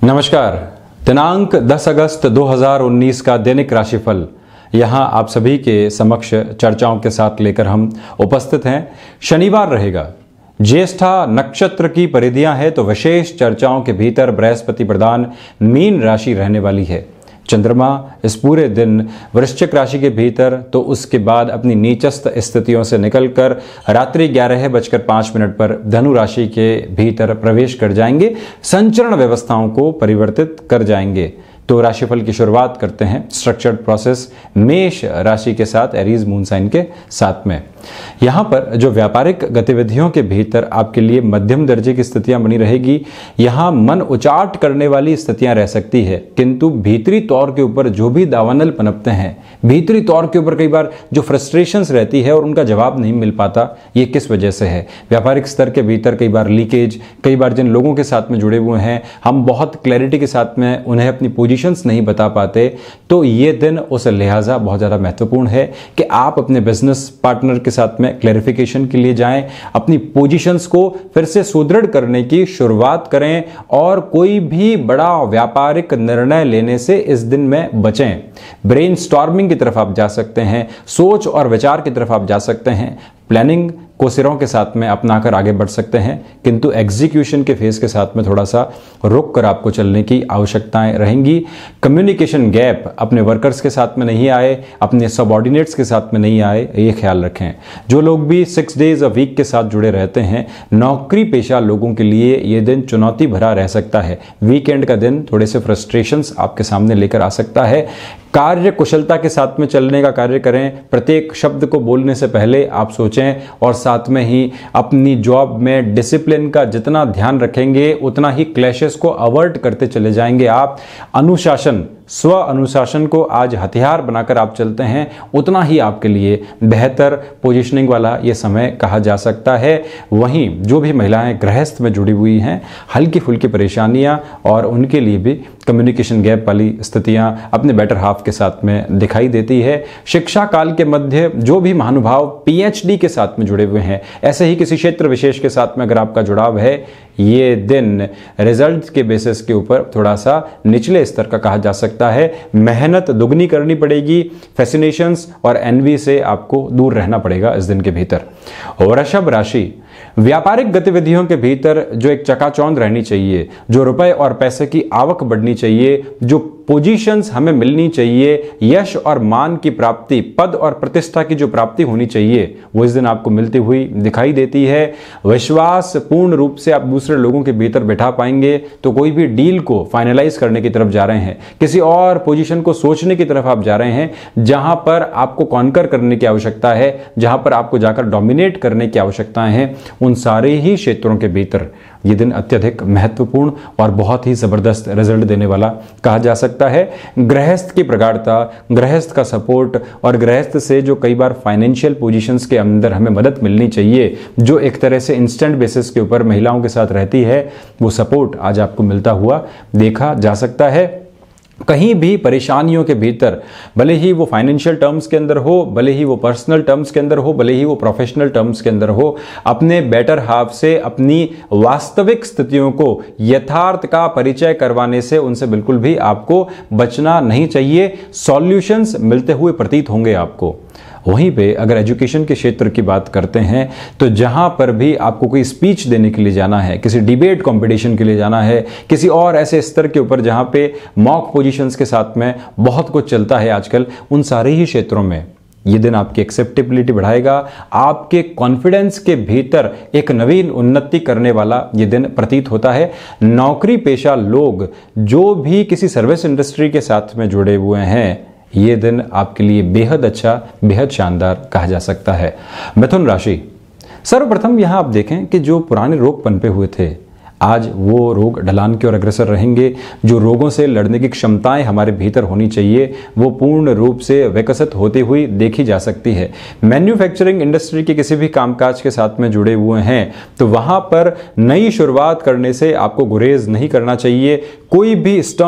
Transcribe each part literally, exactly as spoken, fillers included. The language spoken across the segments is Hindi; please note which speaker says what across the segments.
Speaker 1: नमस्कार। दिनांक दस अगस्त दो हज़ार उन्नीस का दैनिक राशिफल यहाँ आप सभी के समक्ष चर्चाओं के साथ लेकर हम उपस्थित हैं। शनिवार रहेगा, ज्येष्ठा नक्षत्र की परिधियां है तो विशेष चर्चाओं के भीतर बृहस्पति प्रधान मीन राशि रहने वाली है। चंद्रमा इस पूरे दिन वृश्चिक राशि के भीतर तो उसके बाद अपनी नीचस्थ स्थितियों से निकलकर रात्रि ग्यारह बजकर पाँच मिनट पर धनु राशि के भीतर प्रवेश कर जाएंगे, संचरण व्यवस्थाओं को परिवर्तित कर जाएंगे। तो राशिफल की शुरुआत करते हैं स्ट्रक्चर्ड प्रोसेस मेष राशि के साथ, एरीज मून साइन के साथ में। यहाँ पर जो व्यापारिक गतिविधियों के भीतर आपके लिए मध्यम दर्जे की स्थितियां बनी रहेगी। यहाँ मन उचाट करने वाली स्थितियां रह सकती है, किंतु भीतरी तौर के ऊपर जो भी दावानल पनपते हैं, भीतरी तौर के ऊपर कई बार जो फ्रस्ट्रेशंस रहती है और उनका जवाब नहीं मिल पाता, ये किस वजह से है। व्यापारिक स्तर के भीतर कई बार लीकेज, कई बार जिन लोगों के साथ में जुड़े हुए हैं हम बहुत क्लैरिटी के साथ में उन्हें अपनी पोजीशंस नहीं बता पाते, तो ये दिन उस लिहाजा बहुत ज़्यादा महत्वपूर्ण है कि आप अपने बिजनेस पार्टनर के साथ में क्लैरिफिकेशन के लिए जाएं, अपनी पोजीशंस को फिर से सुदृढ़ करने की शुरुआत करें और कोई भी बड़ा व्यापारिक निर्णय लेने से इस दिन में बचें। ब्रेनस्टॉर्मिंग की तरफ आप जा सकते हैं, सोच और विचार की तरफ आप जा सकते हैं, प्लानिंग को सिरों के साथ में अपनाकर आगे बढ़ सकते हैं, किंतु एग्जीक्यूशन के फेज के साथ में थोड़ा सा रुक कर आपको चलने की आवश्यकताएं रहेंगी। कम्युनिकेशन गैप अपने वर्कर्स के साथ में नहीं आए, अपने सबऑर्डिनेट्स के साथ में नहीं आए, ये ख्याल रखें। जो लोग भी सिक्स डेज अ वीक के साथ जुड़े रहते हैं, नौकरी पेशा लोगों के लिए ये दिन चुनौती भरा रह सकता है। वीकेंड का दिन थोड़े से फ्रस्ट्रेशंस आपके सामने लेकर आ सकता है। कार्य कुशलता के साथ में चलने का कार्य करें। प्रत्येक शब्द को बोलने से पहले आप सोचें और साथ में ही अपनी जॉब में डिसिप्लिन का जितना ध्यान रखेंगे उतना ही क्लैशेस को अवॉइड करते चले जाएंगे आप। अनुशासन, स्व अनुशासन को आज हथियार बनाकर आप चलते हैं, उतना ही आपके लिए बेहतर पोजीशनिंग वाला ये समय कहा जा सकता है। वहीं जो भी महिलाएं गृहस्थ में जुड़ी हुई हैं, हल्की फुल्की परेशानियां और उनके लिए भी कम्युनिकेशन गैप वाली स्थितियां अपने बेटर हाफ के साथ में दिखाई देती है। शिक्षा काल के मध्य जो भी महानुभाव पीएचडी के साथ में जुड़े हुए हैं, ऐसे ही किसी क्षेत्र विशेष के साथ में अगर आपका जुड़ाव है, ये दिन रिजल्ट के बेसिस के ऊपर थोड़ा सा निचले स्तर का कहा जा सकता है। मेहनत दुगनी करनी पड़ेगी, फैसिनेशंस और एनवी से आपको दूर रहना पड़ेगा इस दिन के भीतर। वृषभ राशि, व्यापारिक गतिविधियों के भीतर जो एक चकाचौंध रहनी चाहिए, जो रुपए और पैसे की आवक बढ़नी चाहिए, जो पोजीशंस हमें मिलनी चाहिए, यश और मान की प्राप्ति, पद और प्रतिष्ठा की जो प्राप्ति होनी चाहिए, वो इस दिन आपको मिलती हुई दिखाई देती है। विश्वास पूर्ण रूप से आप दूसरे लोगों के भीतर बैठा पाएंगे तो कोई भी डील को फाइनलाइज करने की तरफ जा रहे हैं, किसी और पोजीशन को सोचने की तरफ आप जा रहे हैं, जहां पर आपको कॉन्कर करने की आवश्यकता है, जहां पर आपको जाकर डोमिनेट करने की आवश्यकता है, उन सारे ही क्षेत्रों के भीतर ये दिन अत्यधिक महत्वपूर्ण और बहुत ही जबरदस्त रिजल्ट देने वाला कहा जा सकता है। गृहस्थ की प्रगाढ़ता, गृहस्थ का सपोर्ट और गृहस्थ से जो कई बार फाइनेंशियल पोजीशंस के अंदर हमें मदद मिलनी चाहिए, जो एक तरह से इंस्टेंट बेसिस के ऊपर महिलाओं के साथ रहती है, वो सपोर्ट आज आपको मिलता हुआ देखा जा सकता है। कहीं भी परेशानियों के भीतर, भले ही वो फाइनेंशियल टर्म्स के अंदर हो, भले ही वो पर्सनल टर्म्स के अंदर हो, भले ही वो प्रोफेशनल टर्म्स के अंदर हो, अपने बेटर हाफ से अपनी वास्तविक स्थितियों को यथार्थ का परिचय करवाने से उनसे बिल्कुल भी आपको बचना नहीं चाहिए। सॉल्यूशंस मिलते हुए प्रतीत होंगे आपको। वहीं पे अगर एजुकेशन के क्षेत्र की बात करते हैं तो जहां पर भी आपको कोई स्पीच देने के लिए जाना है, किसी डिबेट कंपटीशन के लिए जाना है, किसी और ऐसे स्तर के ऊपर जहां पे मॉक पोजीशंस के साथ में बहुत कुछ चलता है आजकल, उन सारे ही क्षेत्रों में ये दिन आपकी एक्सेप्टेबिलिटी बढ़ाएगा। आपके कॉन्फिडेंस के भीतर एक नवीन उन्नति करने वाला ये दिन प्रतीत होता है। नौकरी पेशा लोग जो भी किसी सर्विस इंडस्ट्री के साथ में जुड़े हुए हैं, ये दिन आपके लिए बेहद अच्छा, बेहद शानदार कहा जा सकता है। मिथुन राशि, सर्वप्रथम यहां आप देखें कि जो पुराने रोग पनपे हुए थे, आज वो रोग ढलान की ओर अग्रसर रहेंगे। जो रोगों से लड़ने की क्षमताएं हमारे भीतर होनी चाहिए, वो पूर्ण रूप से विकसित होती हुई देखी जा सकती है। मैन्युफैक्चरिंग इंडस्ट्री के किसी भी कामकाज के साथ में जुड़े हुए हैं तो वहां पर नई शुरुआत करने से आपको गुरेज नहीं करना चाहिए। कोई भी स्टर्न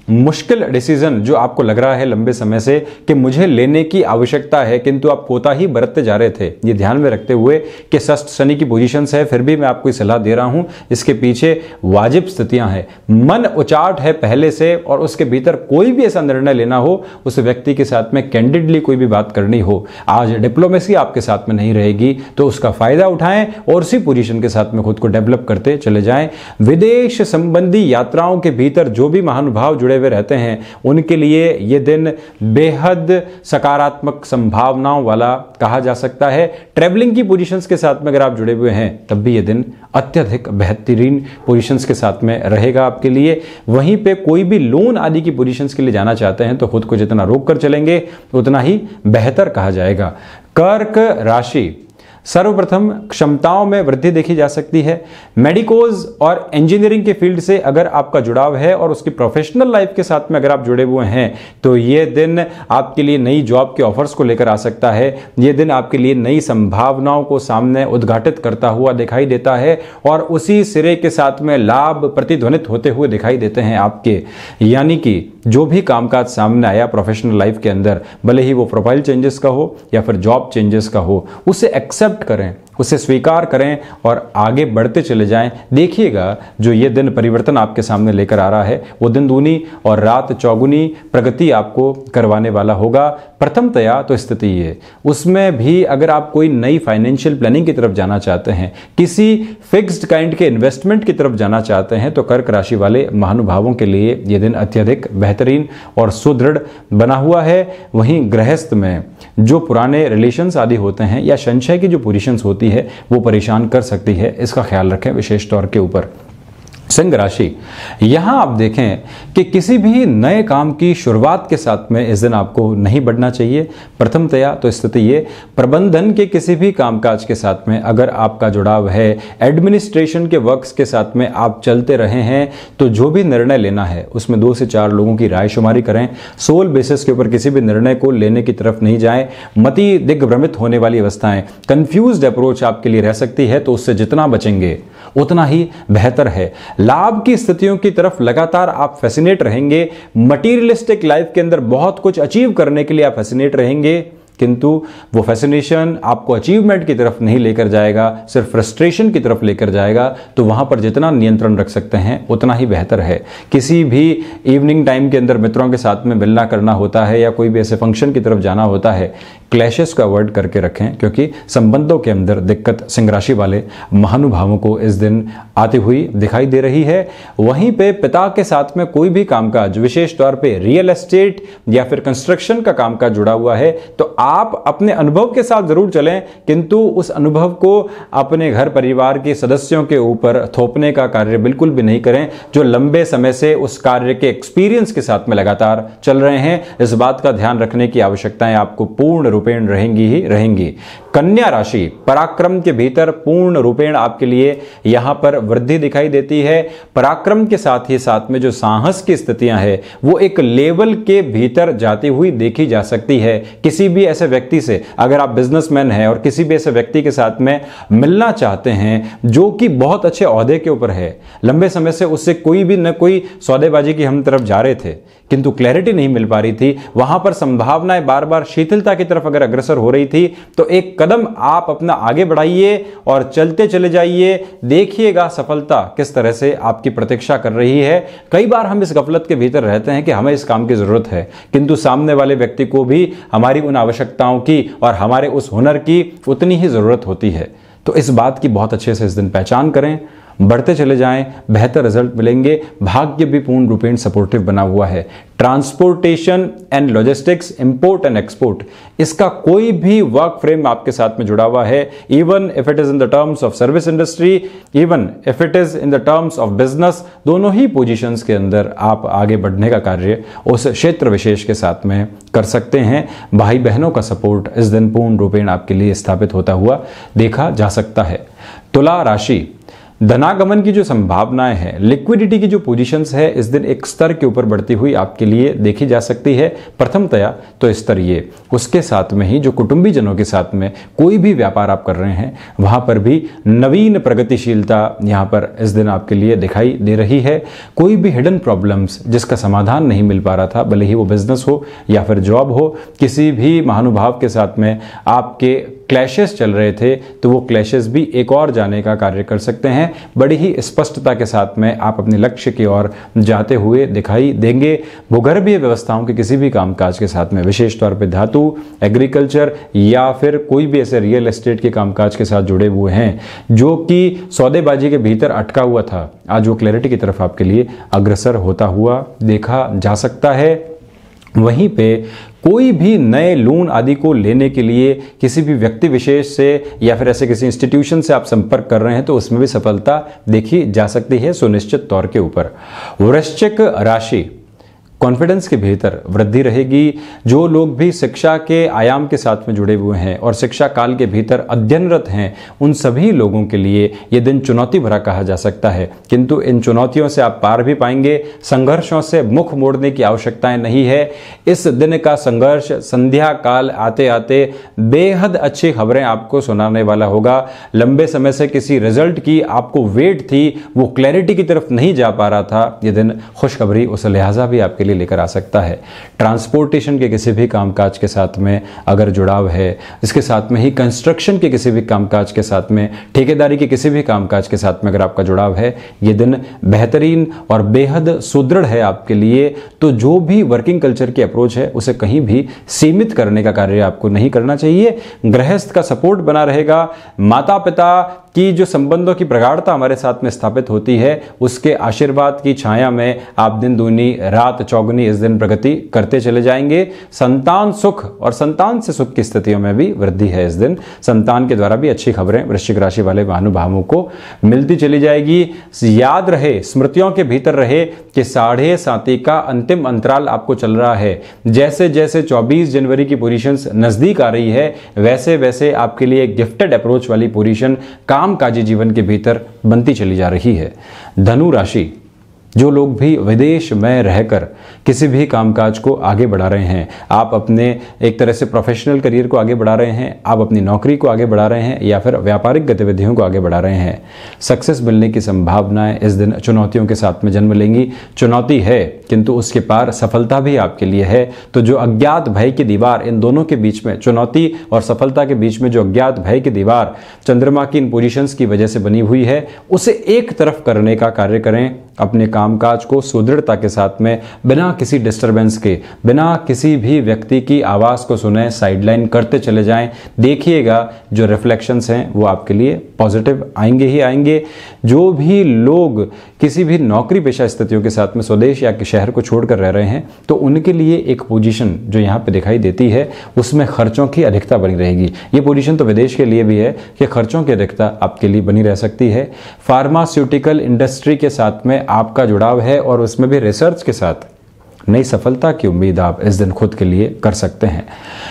Speaker 1: मुश्किल डिसीजन जो आपको लग रहा है लंबे समय से कि मुझे लेने की आवश्यकता है, किंतु आप कोताही बरतते जा रहे थे, ये ध्यान में रखते हुए कि षष्ठ शनि की पोजीशंस है, फिर भी मैं आपको सलाह दे रहा हूं, इसके पीछे वाजिब स्थितियां हैं। मन उचाट है पहले से, और उसके भीतर कोई भी ऐसा निर्णय लेना हो, उस व्यक्ति के साथ में कैंडिडली कोई भी बात करनी हो, आज डिप्लोमेसी आपके साथ में नहीं रहेगी, तो उसका फायदा उठाएं और उसी पोजीशन के साथ में खुद को डेवलप करते चले जाएं। विदेश संबंधी यात्राओं के भीतर जो भी महानुभाव जुड़े हुए रहते हैं, उनके लिए यह दिन बेहद सकारात्मक संभावनाओं वाला कहा जा सकता है। ट्रैवलिंग की पोजीशंस के साथ में अगर आप जुड़े हुए हैं, तब भी यह दिन अत्यधिक बेहतरीन पोजीशंस के साथ में रहेगा आपके लिए। वहीं पे कोई भी लोन आदि की पोजीशंस के लिए जाना चाहते हैं, तो खुद को जितना रोक कर चलेंगे उतना ही बेहतर कहा जाएगा। कर्क राशि, सर्वप्रथम क्षमताओं में वृद्धि देखी जा सकती है। मेडिकोज और इंजीनियरिंग के फील्ड से अगर आपका जुड़ाव है और उसकी प्रोफेशनल लाइफ के साथ में अगर आप जुड़े हुए हैं, तो ये दिन आपके लिए नई जॉब के ऑफर्स को लेकर आ सकता है। ये दिन आपके लिए नई संभावनाओं को सामने उद्घाटित करता हुआ दिखाई देता है, और उसी सिरे के साथ में लाभ प्रतिध्वनित होते हुए दिखाई देते हैं आपके। यानी कि जो भी कामकाज सामने आया प्रोफेशनल लाइफ के अंदर, भले ही वो प्रोफाइल चेंजेस का हो या फिर जॉब चेंजेस का हो, उसे एक्सेप्ट करें, उसे स्वीकार करें और आगे बढ़ते चले जाएं। देखिएगा जो ये दिन परिवर्तन आपके सामने लेकर आ रहा है, वो दिन दूनी और रात चौगुनी प्रगति आपको करवाने वाला होगा। प्रथमतया तो स्थिति ये, उसमें भी अगर आप कोई नई फाइनेंशियल प्लानिंग की तरफ जाना चाहते हैं, किसी फिक्स्ड काइंड के इन्वेस्टमेंट की तरफ जाना चाहते हैं, तो कर्क राशि वाले महानुभावों के लिए यह दिन अत्यधिक बेहतरीन और सुदृढ़ बना हुआ है। वहीं गृहस्थ में जो पुराने रिलेशंस आदि होते हैं या संशय की जो पोजीशंस होती है, वो परेशान कर सकती है, इसका ख्याल रखें विशेष तौर के ऊपर। सिंह राशि, यहां आप देखें कि किसी भी नए काम की शुरुआत के साथ में इस दिन आपको नहीं बढ़ना चाहिए। प्रथमतया तो स्थिति ये, प्रबंधन के किसी भी कामकाज के साथ में अगर आपका जुड़ाव है, एडमिनिस्ट्रेशन के वर्क्स के साथ में आप चलते रहे हैं, तो जो भी निर्णय लेना है उसमें दो से चार लोगों की राय शुमारी करें। सोल बेसिस के ऊपर किसी भी निर्णय को लेने की तरफ नहीं जाएं। मति दिग्भ्रमित होने वाली अवस्थाएं, कंफ्यूज्ड अप्रोच आपके लिए रह सकती है, तो उससे जितना बचेंगे उतना ही बेहतर है। लाभ की स्थितियों की तरफ लगातार आप फैसिनेट रहेंगे। मटीरियलिस्टिक लाइफ के अंदर बहुत कुछ अचीव करने के लिए आप फैसिनेट रहेंगे, किंतु वो फैसिनेशन आपको अचीवमेंट की तरफ नहीं लेकर जाएगा, सिर्फ फ्रस्ट्रेशन की तरफ लेकर जाएगा। तो वहां पर जितना नियंत्रण रख सकते हैं उतना ही बेहतर है। किसी भी इवनिंग टाइम के अंदर मित्रों के साथ में मिलना करना होता है या कोई भी ऐसे फंक्शन की तरफ जाना होता है, क्लैशेस को अवॉइड करके रखें, क्योंकि संबंधों के अंदर दिक्कत सिंह राशि वाले महानुभावों को इस दिन आती हुई दिखाई दे रही है। वहीं पे पिता के साथ में कोई भी कामकाज, विशेष तौर पे रियल एस्टेट या फिर कंस्ट्रक्शन का कामकाज जुड़ा हुआ है, तो आप अपने अनुभव के साथ जरूर चलें, किंतु उस अनुभव को अपने घर परिवार के सदस्यों के ऊपर थोपने का कार्य बिल्कुल भी नहीं करें, जो लंबे समय से उस कार्य के एक्सपीरियंस के साथ में लगातार चल रहे हैं। इस बात का ध्यान रखने की आवश्यकताएं आपको पूर्ण रूपेण रहेंगी ही रहेंगी। कन्या राशि, पराक्रम के भीतर पूर्ण रूपेण आपके लिए यहां पर वृद्धि दिखाई देती है। पराक्रम के साथ ही साथ में जो साहस की स्थितियां हैं, वो एक लेवल के भीतर जाती हुई देखी जा सकती है। किसी भी ऐसे व्यक्ति से, अगर आप बिजनेसमैन हैं और किसी भी ऐसे व्यक्ति के साथ में मिलना चाहते हैं जो कि बहुत अच्छे ओहदे के ऊपर है, लंबे समय से उससे कोई भी न कोई सौदेबाजी की हम तरफ जा रहे थे, किंतु क्लैरिटी नहीं मिल पा रही थी, वहां पर संभावनाएं बार बार शिथिलता की तरफ अगर अग्रसर हो रही थी, तो एक कदम आप अपना आगे बढ़ाइए और चलते चले जाइए। देखिएगा सफलता किस तरह से आपकी प्रतीक्षा कर रही है। कई बार हम इस गफलत के भीतर रहते हैं कि हमें इस काम की जरूरत है, किंतु सामने वाले व्यक्ति को भी हमारी उन आवश्यकताओं की और हमारे उस हुनर की उतनी ही जरूरत होती है। तो इस बात की बहुत अच्छे से इस दिन पहचान करें, बढ़ते चले जाएं, बेहतर रिजल्ट मिलेंगे। भाग्य भी पूर्ण रूपेण सपोर्टिव बना हुआ है। Transportation and logistics, import and export, इसका कोई भी वर्क फ्रेम आपके साथ में जुड़ा हुआ है, even if it is in the terms of service industry, even if it is in the terms of business, दोनों ही पोजीशंस के अंदर आप आगे बढ़ने का कार्य उस क्षेत्र विशेष के साथ में कर सकते हैं। भाई बहनों का सपोर्ट इस दिन पूर्ण रूपेण आपके लिए स्थापित होता हुआ देखा जा सकता है। तुला राशि, धनागमन की जो संभावनाएं हैं, लिक्विडिटी की जो पोजीशंस है इस दिन एक स्तर के ऊपर बढ़ती हुई आपके लिए देखी जा सकती है। प्रथमतया तो स्तर ये, उसके साथ में ही जो कुटुंबी जनों के साथ में कोई भी व्यापार आप कर रहे हैं वहां पर भी नवीन प्रगतिशीलता यहां पर इस दिन आपके लिए दिखाई दे रही है। कोई भी हिडन प्रॉब्लम्स जिसका समाधान नहीं मिल पा रहा था, भले ही वो बिजनेस हो या फिर जॉब हो, किसी भी महानुभाव के साथ में आपके क्लैशेस चल रहे थे तो वो क्लैशेस भी एक और जाने का कार्य कर सकते हैं। बड़ी ही स्पष्टता के साथ में आप अपने लक्ष्य की ओर जाते हुए दिखाई देंगे। भूगर्भीय व्यवस्थाओं के किसी भी कामकाज के साथ में, विशेष तौर पे धातु, एग्रीकल्चर या फिर कोई भी ऐसे रियल एस्टेट के कामकाज के साथ जुड़े हुए हैं जो कि सौदेबाजी के भीतर अटका हुआ था, आज वो क्लैरिटी की तरफ आपके लिए अग्रसर होता हुआ देखा जा सकता है। वहीं पे कोई भी नए लोन आदि को लेने के लिए किसी भी व्यक्ति विशेष से या फिर ऐसे किसी इंस्टीट्यूशन से आप संपर्क कर रहे हैं तो उसमें भी सफलता देखी जा सकती है सुनिश्चित तौर के ऊपर। वृश्चिक राशि, कॉन्फिडेंस के भीतर वृद्धि रहेगी। जो लोग भी शिक्षा के आयाम के साथ में जुड़े हुए हैं और शिक्षा काल के भीतर अध्ययनरत हैं, उन सभी लोगों के लिए ये दिन चुनौती भरा कहा जा सकता है, किंतु इन चुनौतियों से आप पार भी पाएंगे। संघर्षों से मुख मोड़ने की आवश्यकताएं नहीं है। इस दिन का संघर्ष संध्या काल आते आते बेहद अच्छी खबरें आपको सुनाने वाला होगा। लंबे समय से किसी रिजल्ट की आपको वेट थी, वो क्लैरिटी की तरफ नहीं जा पा रहा था, ये दिन खुशखबरी उस लिहाजा भी आपके लिए लेकर आ सकता है। ट्रांसपोर्टेशन के किसी भी कामकाज के साथ में अगर जुड़ाव है, इसके साथ में ही कंस्ट्रक्शन के किसी भी कामकाज के साथ में, ठेकेदारी के किसी भी कामकाज के साथ में अगर आपका जुड़ाव है, ये दिन बेहतरीन और बेहद सुदृढ़ है आपके लिए। तो जो भी वर्किंग कल्चर की अप्रोच है उसे कहीं भी सीमित करने का कार्य आपको नहीं करना चाहिए। गृहस्थ का सपोर्ट बना रहेगा। माता पिता की जो संबंधों की प्रगाढ़ता हमारे साथ में स्थापित होती है, उसके आशीर्वाद की छाया में आप दिन दूनी रात चौगुनी इस दिन प्रगति करते चले जाएंगे। संतान सुख और संतान से सुख की स्थितियों में भी वृद्धि है इस दिन। संतान के द्वारा भी अच्छी खबरें वृश्चिक राशि वाले महानुभावों को मिलती चली जाएगी। याद रहे, स्मृतियों के भीतर रहे कि साढ़े साती का अंतिम अंतराल आपको चल रहा है। जैसे जैसे चौबीस जनवरी की पोजीशंस नजदीक आ रही है, वैसे वैसे आपके लिए गिफ्टेड अप्रोच वाली पोजीशन कामकाजी जीवन के भीतर बनती चली जा रही है। धनु राशि, जो लोग भी विदेश में रहकर किसी भी कामकाज को आगे बढ़ा रहे हैं, आप अपने एक तरह से प्रोफेशनल करियर को आगे बढ़ा रहे हैं, आप अपनी नौकरी को आगे बढ़ा रहे हैं या फिर व्यापारिक गतिविधियों को आगे बढ़ा रहे हैं, सक्सेस मिलने की संभावनाएं इस दिन चुनौतियों के साथ में जन्म लेंगी। चुनौती है किंतु उसके पार सफलता भी आपके लिए है। तो जो अज्ञात भय की दीवार, इन दोनों के बीच में, चुनौती और सफलता के बीच में जो अज्ञात भय की दीवार चंद्रमा की इन पोजीशंस की वजह से बनी हुई है, उसे एक तरफ करने का कार्य करें। अपने कामकाज को सुदृढ़ता के साथ में, बिना किसी डिस्टरबेंस के, बिना किसी भी व्यक्ति की आवाज़ को सुने साइडलाइन करते चले जाएं। देखिएगा जो रिफ्लेक्शंस हैं वो आपके लिए पॉजिटिव आएंगे ही आएंगे। जो भी लोग किसी भी नौकरी पेशा स्थितियों के साथ में स्वदेश या कि शहर को छोड़कर रह रहे हैं, तो उनके लिए एक पोजीशन जो यहाँ पे दिखाई देती है उसमें खर्चों की अधिकता बनी रहेगी। ये पोजीशन तो विदेश के लिए भी है कि खर्चों की अधिकता आपके लिए बनी रह सकती है। फार्मास्यूटिकल इंडस्ट्री के साथ में आपका जुड़ाव है और उसमें भी रिसर्च के साथ नई सफलता की उम्मीद आप इस दिन खुद के लिए कर सकते हैं।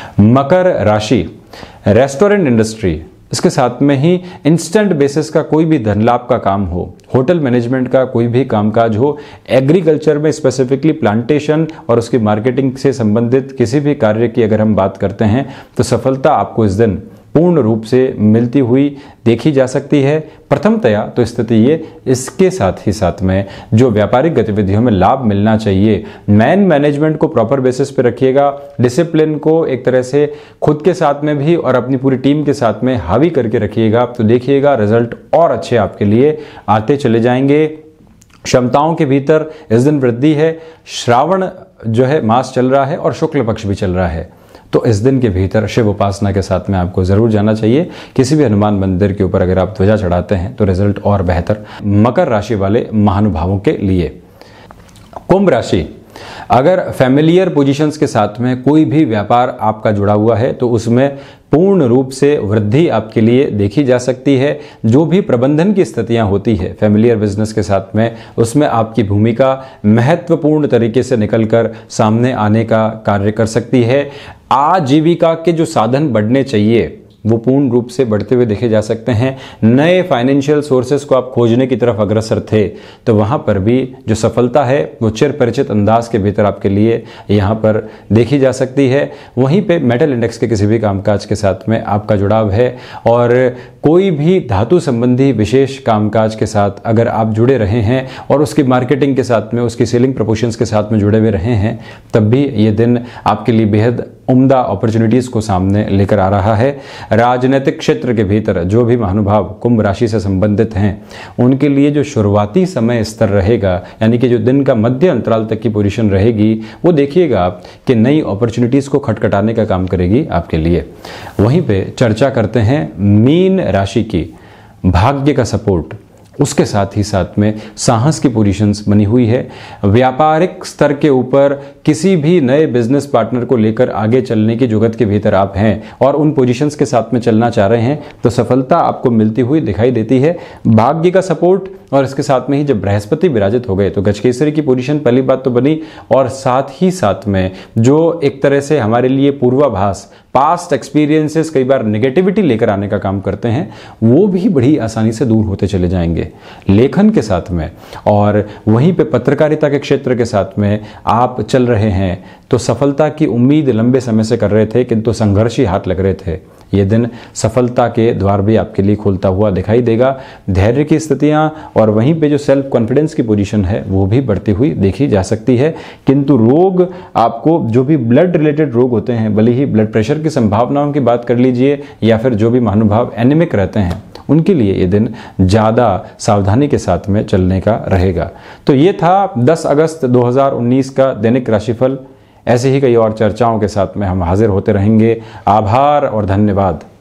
Speaker 1: मकर राशि, रेस्टोरेंट इंडस्ट्री, इसके साथ में ही इंस्टेंट बेसिस का कोई भी धन लाभ का काम हो, होटल मैनेजमेंट का कोई भी कामकाज हो, एग्रीकल्चर में स्पेसिफिकली प्लांटेशन और उसकी मार्केटिंग से संबंधित किसी भी कार्य की अगर हम बात करते हैं तो सफलता आपको इस दिन पूर्ण रूप से मिलती हुई देखी जा सकती है। प्रथमतया तो स्थिति ये, इसके साथ ही साथ में जो व्यापारिक गतिविधियों में लाभ मिलना चाहिए, मैन मैनेजमेंट को प्रॉपर बेसिस पे रखिएगा, डिसिप्लिन को एक तरह से खुद के साथ में भी और अपनी पूरी टीम के साथ में हावी करके रखिएगा, तो देखिएगा रिजल्ट और अच्छे आपके लिए आते चले जाएंगे। क्षमताओं के भीतर इस दिन वृद्धि है। श्रावण जो है मास चल रहा है और शुक्ल पक्ष भी चल रहा है, तो इस दिन के भीतर शिव उपासना के साथ में आपको जरूर जाना चाहिए। किसी भी हनुमान मंदिर के ऊपर अगर आप ध्वजा चढ़ाते हैं तो रिजल्ट और बेहतर। मकर राशि वाले महानुभावों के लिए। कुंभ राशि, अगर फैमिलियर पोजीशंस के साथ में कोई भी व्यापार आपका जुड़ा हुआ है तो उसमें पूर्ण रूप से वृद्धि आपके लिए देखी जा सकती है। जो भी प्रबंधन की स्थितियां होती है फैमिलियर बिजनेस के साथ में, उसमें आपकी भूमिका महत्वपूर्ण तरीके से निकलकर सामने आने का कार्य कर सकती है। आजीविका के जो साधन बढ़ने चाहिए वो पूर्ण रूप से बढ़ते हुए देखे जा सकते हैं। नए फाइनेंशियल सोर्सेस को आप खोजने की तरफ अग्रसर थे तो वहाँ पर भी जो सफलता है वो चिर परिचित अंदाज के भीतर आपके लिए यहाँ पर देखी जा सकती है। वहीं पे मेटल इंडेक्स के किसी भी कामकाज के साथ में आपका जुड़ाव है और कोई भी धातु संबंधी विशेष कामकाज के साथ अगर आप जुड़े रहे हैं और उसकी मार्केटिंग के साथ में, उसकी सेलिंग प्रपोशंस के साथ में जुड़े हुए रहे हैं, तब भी ये दिन आपके लिए बेहद उम्दा अपॉर्चुनिटीज़ को सामने लेकर आ रहा है। राजनीतिक क्षेत्र के भीतर जो भी महानुभाव कुंभ राशि से संबंधित हैं उनके लिए जो शुरुआती समय स्तर रहेगा, यानी कि जो दिन का मध्य अंतराल तक की पोजीशन रहेगी, वो देखिएगा आप कि नई अपॉर्चुनिटीज़ को खटखटाने का काम करेगी आपके लिए। वहीं पे चर्चा करते हैं मीन राशि की। भाग्य का सपोर्ट, उसके साथ ही साथ में साहस की पोजीशंस बनी हुई है। व्यापारिक स्तर के ऊपर किसी भी नए बिजनेस पार्टनर को लेकर आगे चलने की जुगत के भीतर आप हैं और उन पोजीशंस के साथ में चलना चाह रहे हैं तो सफलता आपको मिलती हुई दिखाई देती है। भाग्य का सपोर्ट और इसके साथ में ही जब बृहस्पति विराजित हो गए तो गजकेसरी की पोजीशन पहली बात तो बनी, और साथ ही साथ में जो एक तरह से हमारे लिए पूर्वाभास, पास्ट एक्सपीरियंसेस कई बार नेगेटिविटी लेकर आने का काम करते हैं, वो भी बड़ी आसानी से दूर होते चले जाएंगे लेखन के साथ में। और वहीं पे पत्रकारिता के क्षेत्र के साथ में आप चल रहे हैं तो सफलता की उम्मीद लंबे समय से कर रहे थे किंतु संघर्ष ही हाथ लग रहे थे। ये दिन सफलता के द्वार भी आपके लिए खुलता हुआ दिखाई देगा। धैर्य की स्थितियां और वहीं पे जो सेल्फ कॉन्फिडेंस की पोजीशन है वो भी बढ़ती हुई देखी जा सकती है। किंतु रोग, आपको जो भी ब्लड रिलेटेड रोग होते हैं, भले ही ब्लड प्रेशर की संभावनाओं की बात कर लीजिए या फिर जो भी महानुभाव एनीमिक रहते हैं, उनके लिए ये दिन ज़्यादा सावधानी के साथ में चलने का रहेगा। तो ये था दस अगस्त दो हज़ार उन्नीस का दैनिक राशिफल। ऐसे ही कई और चर्चाओं के साथ में हम हाजिर होते रहेंगे। आभार और धन्यवाद।